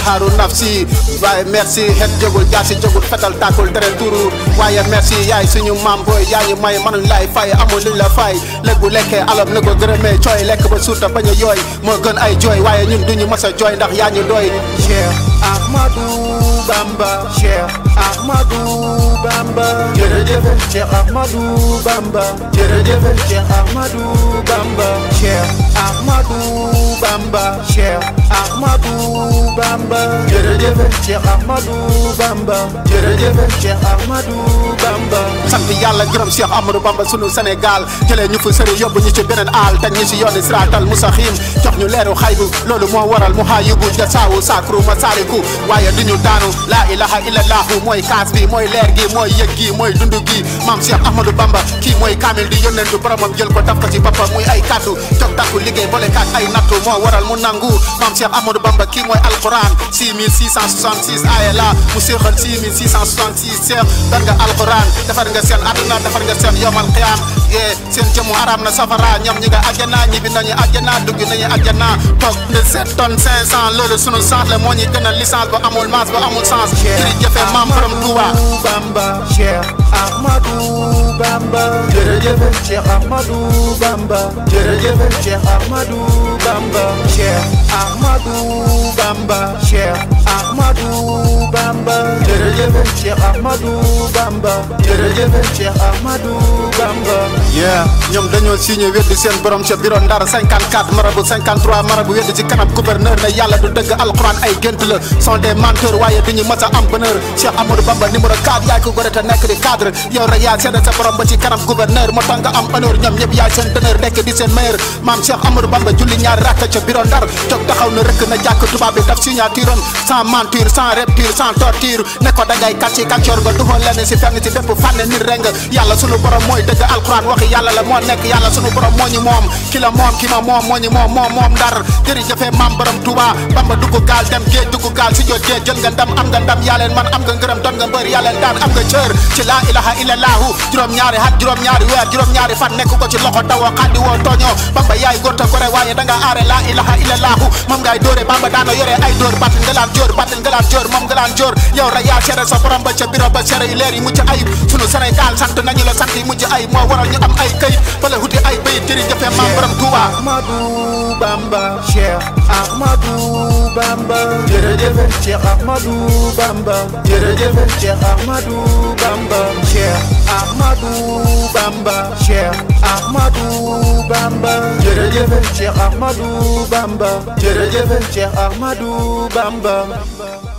jaharu nafsi waaye merci xet jógul jaasi jógul fetal tàkkul tere turu waaye merci yaay suñu maam booy yaa ñu may mënuñ lay fay amul luñ la fay léeg bu lekkee alab na ko gërëmee cooy lekk ba suurta bañ a yooy moo gën ay jooy waaye ñun duñu mës a jooy ndax yaa ñu doy Cheikh Ahmadou Bamba Cheikh Ahmadou Bamba jërëjëf Cheikh Ahmadou Bamba jërëjëf Cheikh Ahmadou Bamba Cheikh Ahmadou Bamba Cheikh Ahmadou Bamba jërëjëf Cheikh Ahmadou Bamba jërëjëf Cheikh Ahmadou Bamba sant yàlla gërëm Cheikh Ahmadou Bamba sunu Sénégal jëlee ñu fu sëri yóbbu ñu ci beneen aal te ñu ci yooni siraatal mustaqiim jox ñu leeru xaybu loolu moo waral mu xaayibu jasaawu sakru masaliku waaye duñu daanu la ilaha illallahu mooy kaas bi mooy leer gi mooy yëg gi mooy dundu gi maam Cheikh Ahmadou Bamba kii mooy kaamil di yónnentu boromam jël ko taf ko ci boppam muy ay kaddu jog takku liggéey boole kaak ay nattu moo waral mu nangu maam Cheikh Ahmadou Bamba kii mooy alquran 6666 aaya la mu séexal 6666 seex dar nga alquran defar nga seen àdduna defar nga seen yomal qiyaam seen jëmu araam na safara ñoom ñi nga àjjana ñibbi nañu àjjana dugg nañu àjjana toog de 7 tonnes 500 loolu sunu sens la moo ñu gën a licence ba amul masse ba amul sens jërëjëf maam borom Touba Bamba Cheikh Ahmadou Bamba jërëjëf Cheikh Ahmadou Bamba jërëjëf Cheikh Ahmadou Bamba Cheikh Ahmadou Bamba Cheikh Ahmadou Bamba jërëjëf Cheikh Ahmadou Bamba jërëjëf Cheikh Ahmadou Bamba ñoom dañoo signé weddi seen borom ca bureau Ndar 54 marabu 53 marabu weddi ci kanam gouverneur ne yàlla du dëgg alquran ay gént la sont des menteurs waaye duñu mës a am bonheur Cheikh Ahmadou Bamba numéro 4 yaay ko gore te nekk di cadre yow rek yaa seede sa borom ba ci kanam gouverneur moo tax nga am honneur ñoom ñëpp yaay seen teneur nekk di seen meilleur maam Cheikh Ahmadou Bamba julli ñaari rakk ca bureau Ndar jóg taxaw na rëkk na jàkk tubaab bi daf signature am sans mentir sans rupture sans torture ne ko dangay kàcci kàccoor nga duxoon lenn si fenn si bépp fànn nit reng yàlla sunu borom mooy dëgg alquran waxi yàlla la moo nekk yàlla sunu borom moo ñu moom ki la moom ki ma moom moo ñu moom Ndar jërëjëf maam borom Touba Bamba dugg gaal dem géej dugg gaal si jot géej jël nga ndam am nga ndam yaa leen man am nga ngërëm doon nga mbër yaa leen daan am nga cër ci la ilaha illallahu juróom-ñaari at juróom-ñaari weer juróom-ñaari fan nekk ko ci loxo taw xaddi woo tooñoo Bamba yaay góor ta gore waaye da nga aare la ilaha illallahu moom ngay dóore Bamba daana yore ay dóor batin nga laan jóor moom nga laan jóor yow rek yaa seere sa borom ba ca biro ba seere yu leer yi mucc ayib sunu Sénégal sant nañu la sant yi mujj ayib moo waral ñu am ay këyit wala huti ay bayit jërëjëf maam borom Touba Ahmadou Bamba Cheikh Ahmadou Bamba jërëjëf Cheikh Ahmadou Bamba jërëjëf Cheikh Ahmadou Bamba Cheikh Ahmadou Bamba Cheikh Ahmadou Bamba jërëjëf Cheikh Ahmadou Bamba jërëjëf Cheikh Ahmadou Bamba